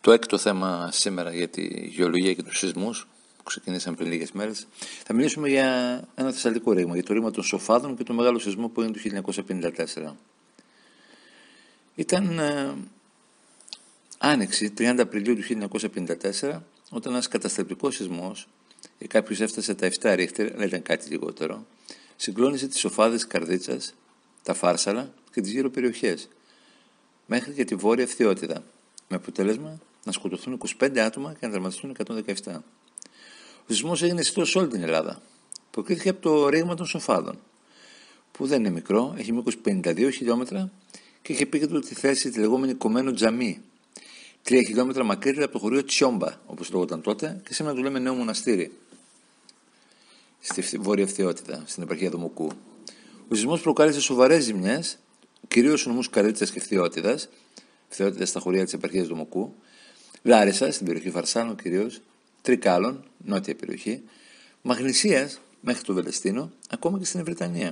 Το έκτο θέμα σήμερα για τη γεωλογία και τους σεισμούς που ξεκινήσαμε πριν λίγες μέρες. Θα μιλήσουμε για ένα θεσσαλικό ρήγμα, για το ρήγμα των Σοφάδων και το μεγάλο σεισμό που έγινε το 1954. Ήταν Άνοιξη, 30 Απριλίου του 1954, όταν ένας καταστρεπτικός σεισμός, για κάποιους έφτασε τα 7 ρίχτερ, αλλά ήταν κάτι λιγότερο, συγκλώνησε τις Σοφάδες Καρδίτσας, τα Φάρσαλα και τις γύρω περιοχές, μέχρι και τη Βόρεια Φθιώτιδα, με αποτέλεσμα να σκοτωθούν 25 άτομα και να τραυματιστούν 117. Ο σεισμός έγινε αισθητό σε όλη την Ελλάδα. Προκρίθηκε από το ρήγμα των Σοφάδων, που δεν είναι μικρό, έχει μήκος 52 χιλιόμετρα και έχει επίκεντρο τη θέση τη λεγόμενη Κομμένο Τζαμί, 3 χιλιόμετρα μακρύτερα από το χωριό Τσιόμπα, όπως λέγονταν τότε, και σήμερα το λέμε Νέο Μοναστήρι, στη Βόρεια Φθιώτιδα, στην επαρχία Δομοκού. Ο σεισμός προκάλεσε σοβαρές ζημιές, κυρίως στους νομούς Καρδίτσας και Φθιώτιδας στα χωριά της επαρχίας Δομοκού, Λάρισσας, στην περιοχή Φαρσάλων κυρίως, Τρικάλων, νότια περιοχή, Μαγνησίας μέχρι το Βελεστίνο, ακόμα και στην Βρετανία.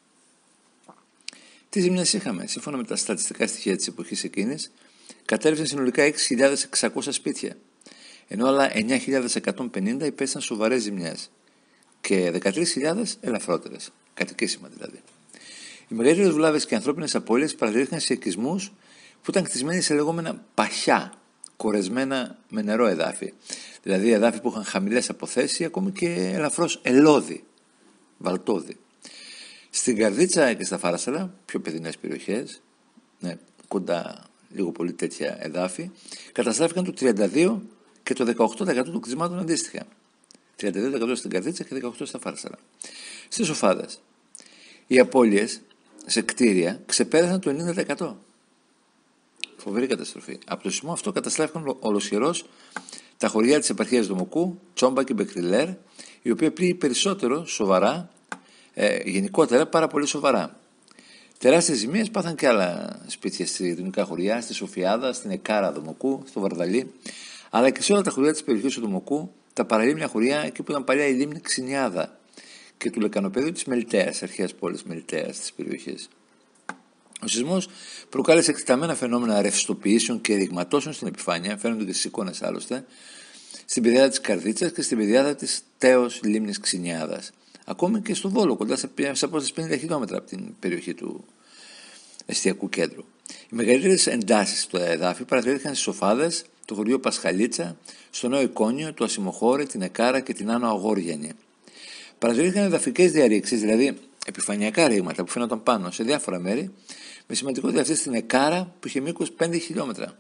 Τι ζημιές είχαμε? Σύμφωνα με τα στατιστικά στοιχεία της εποχής εκείνης, κατέρευσαν συνολικά 6.600 σπίτια, ενώ άλλα 9.150 υπέστησαν σοβαρές ζημιές και 13.000 ελαφρότερες, κατοικήσιμα δηλαδή. Οι μεγαλύτερες βλάβες και ανθρώπινες απώλειες παρατηρήθηκαν σε οικισμούς που ήταν κτισμένοι σε λεγόμενα παχιά, κορεσμένα με νερό εδάφη. Δηλαδή εδάφη που είχαν χαμηλές αποθέσεις ή ακόμη και ελαφρώς ελώδη, βαλτόδη. Στην Καρδίτσα και στα Φάρσαλα, πιο παιδινές περιοχές, κοντά λίγο πολύ τέτοια εδάφη, καταστράφηκαν το 32% και το 18% των κτισμάτων αντίστοιχα. 32% στην Καρδίτσα και 18% στα Φάρσαλα. Στις Σοφάδες, οι απώλειες σε κτίρια ξεπέρασαν το 90%. Φοβερή καταστροφή. Από το σεισμό αυτό καταστράφηκαν ολοσχερώς τα χωριά της επαρχίας Δομοκού, Τσόμπα και Μπεκριλέρ, η οποία πλήγει περισσότερο σοβαρά, γενικότερα πάρα πολύ σοβαρά. Τεράστιες ζημίες πάθαν και άλλα σπίτια στη γειτονικά χωριά, στη Σοφιάδα, στην Εκάρα Δομοκού, στο Βαρδαλί, αλλά και σε όλα τα χωριά της περιοχής του Δομοκού, τα παραλίμνια χωριά, εκεί που ήταν παλιά η λίμνη Ξινιάδα και του λεκανοπεδίου της Μελιτέας, αρχαίας πόλης Μελιτέας της περιοχής. Ο σεισμός προκάλεσε εκτεταμένα φαινόμενα ρευστοποιήσεων και ρηγματώσεων στην επιφάνεια, φαίνονται και στις εικόνες άλλωστε, στην πεδιάδα της Καρδίτσας και στην πεδιάδα της τέως λίμνης Ξινιάδας. Ακόμη και στο Βόλο, κοντά σε απόσταση 50 χιλιόμετρα από την περιοχή του εστιακού κέντρου. Οι μεγαλύτερες εντάσεις στο εδάφη παρατηρήθηκαν στις Σοφάδες, το χωριό Πασχαλίτσα, στο Νέο Εικόνιο, το Ασημοχώρη, την Εκάρα και την Άνω Αγόριανη. Παρατηρήθηκαν εδαφικές διαρρήξεις, δηλαδή επιφανειακά ρήγματα που φαίνονταν πάνω σε διάφορα μέρη, με σημαντικότητα αυτή στην Εκάρα που είχε μήκος 5 χιλιόμετρα.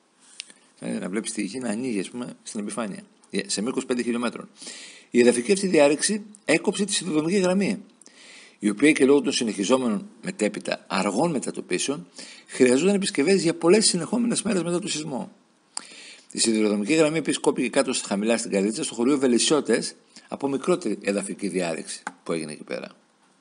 Να βλέπεις τη γη να ανοίγει, ας πούμε, στην επιφάνεια, σε μήκος 5 χιλιόμετρων. Η εδαφική αυτή διάρρηξη έκοψε τη σιδηροδρομική γραμμή, η οποία και λόγω των συνεχιζόμενων μετέπειτα αργών μετατοπίσεων χρειαζόταν επισκευές για πολλές συνεχόμενες μέρες μετά το σεισμό. Η σιδηροδρομική γραμμή επίσης κόπηκε κάτω στα χαμηλά στην Καρδίτσα, στο χωριό Βελισσιώτες, από μικρότερη εδαφική διάρρηξη που έγινε εκεί πέρα.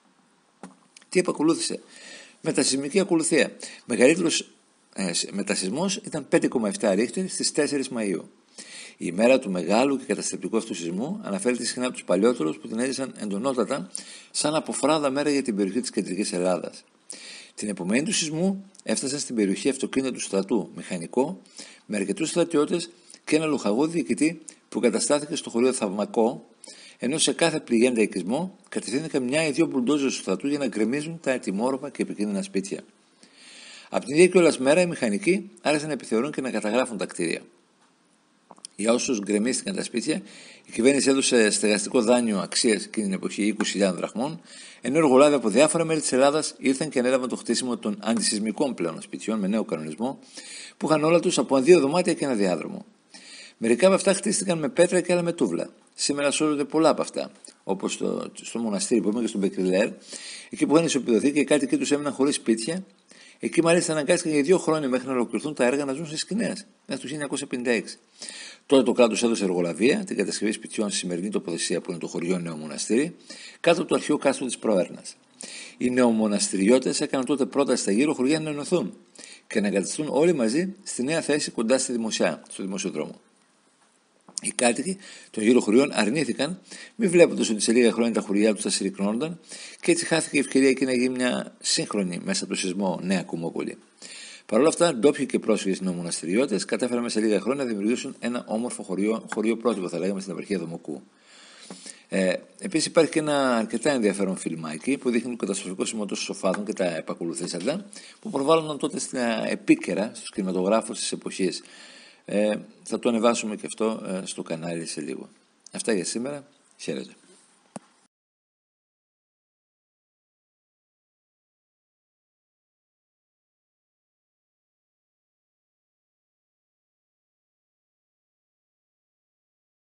Τι επακολούθησε? Μετασεισμική ακολουθία. Μεγαλύτερος μετασεισμός ήταν 5,7 ρίχτερ στις 4 Μαΐου. Η ημέρα του μεγάλου και καταστρεπτικού αυτού σεισμού αναφέρεται συχνά από τους παλιότερους που την έζησαν εντονότατα σαν αποφράδα μέρα για την περιοχή της κεντρικής Ελλάδας. Την επομένη του σεισμού έφτασαν στην περιοχή αυτοκίνητα του στρατού, μηχανικό, με αρκετούς στρατιώτες και ένα λοχαγό διοικητή που καταστάθηκε στο χωριό Θαυμακό, ενώ σε κάθε πληγέντα οικισμό κατευθύνθηκαν μια ή δύο μπουλντόζερ του στρατού για να γκρεμίζουν τα ετοιμόρροπα και επικίνδυνα σπίτια. Από την ίδια κιόλας μέρα οι μηχανικοί άρχισαν να επιθεωρούν και να καταγράφουν τα κτίρια. Για όσους γκρεμίστηκαν τα σπίτια, η κυβέρνηση έδωσε στεγαστικό δάνειο αξίας εκείνη την εποχή 20.000 δραχμών, ενώ εργολάβοι από διάφορα μέρη της Ελλάδας ήρθαν και ανέλαβαν το χτίσιμο των αντισεισμικών πλέον σπιτιών με νέο κανονισμό, που είχαν όλα τους από 2 δωμάτια και ένα διάδρομο. Μερικά από αυτά χτίστηκαν με πέτρα και άλλα με τούβλα. Σήμερα σώζονται πολλά από αυτά, όπως στο μοναστήρι που είμαι και στον Μπεκριλέρ, εκεί που είχαν ισοπεδωθεί και οι κάτοικοι τους έμειναν χωρίς σπίτια. Εκεί μάλιστα αναγκάστηκαν για 2 χρόνια μέχρι να ολοκληρωθούν τα έργα να ζουν σε σκηνές, μέχρι το 1956. Τότε το κράτος έδωσε εργολαβία, την κατασκευή σπιτιών στη σημερινή τοποθεσία που είναι το χωριό Νέο Μοναστήρι, κάτω από το αρχαίο κάστρο της Προέρνας. Οι νεομοναστηριώτες έκαναν τότε πρόταση στα γύρω χωριά να ενωθούν και να εγκαταστούν όλοι μαζί στη νέα θέση κοντά στη Δημοσιά, στο δημοσιοδρόμο. Οι κάτοικοι των γύρω χωριών αρνήθηκαν, μη βλέποντας ότι σε λίγα χρόνια τα χωριά τους θα συρρυκνώνονταν, και έτσι χάθηκε η ευκαιρία εκεί να γίνει μια σύγχρονη μέσα από το σεισμό Νέα Κομμόπολη. Παρ' όλα αυτά, ντόπιοι και πρόσφυγες νεομοναστηριώτες κατάφεραν σε λίγα χρόνια να δημιουργήσουν ένα όμορφο χωριό πρότυπο, θα λέγαμε, στην επαρχία Δομοκού. Επίσης, υπάρχει και ένα αρκετά ενδιαφέρον φιλμάκι που δείχνει το καταστροφικό σημείο των σοφάδων και τα επακολουθήσαντα, που προβάλλονταν τότε στην επίκαιρα στους κινηματογράφους της εποχής. Θα το ανεβάσουμε και αυτό στο κανάλι σε λίγο. Αυτά για σήμερα. Χαίρετε.